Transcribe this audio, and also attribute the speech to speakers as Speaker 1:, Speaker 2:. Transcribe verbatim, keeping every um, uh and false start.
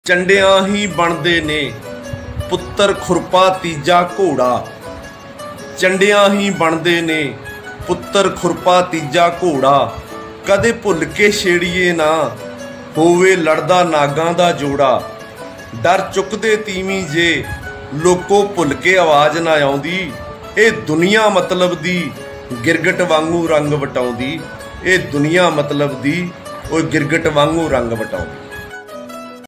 Speaker 1: चंडियां ही बनदे ने पुत्तर खुरपा तीजा घोड़ा। चंडियां ही बनदे ने पुत्तर खुरपा तीजा घोड़ा। कदे भुल के छेड़िए ना होवे लड़दा नागां दा जोड़ा। डर चुकदे तीवीं जे लोको भुल के आवाज़ ना आउंदी। ए दुनिया मतलब दी गिरगट वांगू रंग वटाउंदी। ए दुनिया मतलब दी ओ गिरगट वांगू रंग वटाउंदी।